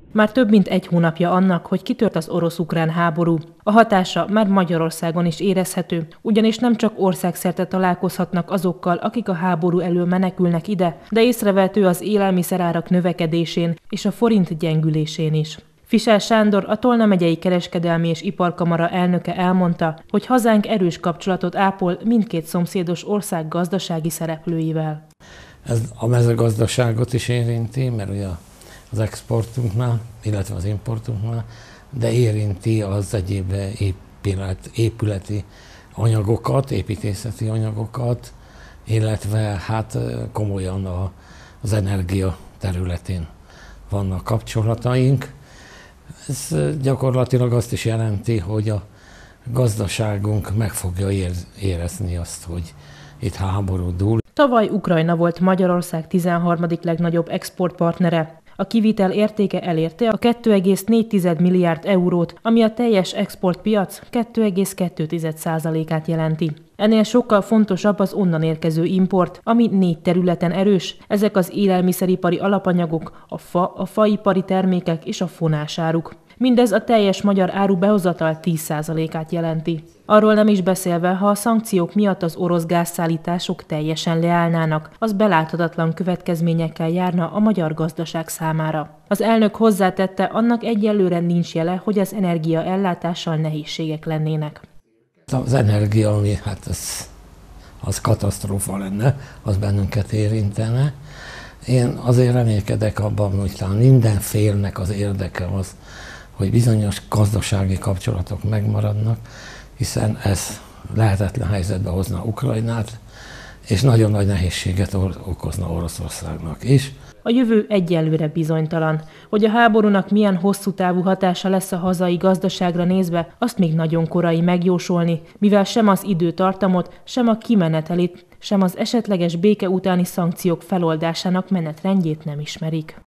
Már több mint egy hónapja annak, hogy kitört az orosz-ukrán háború. A hatása már Magyarországon is érezhető, ugyanis nem csak országszerte találkozhatnak azokkal, akik a háború elől menekülnek ide, de észrevehető az élelmiszerárak növekedésén és a forint gyengülésén is. Fischer Sándor, a Tolna megyei kereskedelmi és iparkamara elnöke elmondta, hogy hazánk erős kapcsolatot ápol mindkét szomszédos ország gazdasági szereplőivel. Ez a mezőgazdaságot is érinti, mert ugye az exportunknál, illetve az importunknál, de érinti az egyéb épületi anyagokat, építészeti anyagokat, illetve hát komolyan az energia területén vannak kapcsolataink. Ez gyakorlatilag azt is jelenti, hogy a gazdaságunk meg fogja érezni azt, hogy itt háború dúl. Tavaly Ukrajna volt Magyarország 13. legnagyobb exportpartnere. A kivitel értéke elérte a 2,4 milliárd eurót, ami a teljes exportpiac 2,2%-át jelenti. Ennél sokkal fontosabb az onnan érkező import, ami 4 területen erős. Ezek az élelmiszeripari alapanyagok, a faipari termékek és a fonásáruk. Mindez a teljes magyar áru behozatal 10%-át jelenti. Arról nem is beszélve, ha a szankciók miatt az orosz gázszállítások teljesen leállnának, az beláthatatlan következményekkel járna a magyar gazdaság számára. Az elnök hozzátette, annak egyelőre nincs jele, hogy az energiaellátással nehézségek lennének. Az energia, ami hát az katasztrófa lenne, az bennünket érintene. Én azért reménykedek abban, hogy talán minden félnek az érdeke az, hogy bizonyos gazdasági kapcsolatok megmaradnak, hiszen ez lehetetlen helyzetbe hozna Ukrajnát, és nagyon nagy nehézséget okozna Oroszországnak is. A jövő egyelőre bizonytalan. Hogy a háborúnak milyen hosszú távú hatása lesz a hazai gazdaságra nézve, azt még nagyon korai megjósolni, mivel sem az időtartamot, sem a kimenetelét, sem az esetleges béke utáni szankciók feloldásának menetrendjét nem ismerik.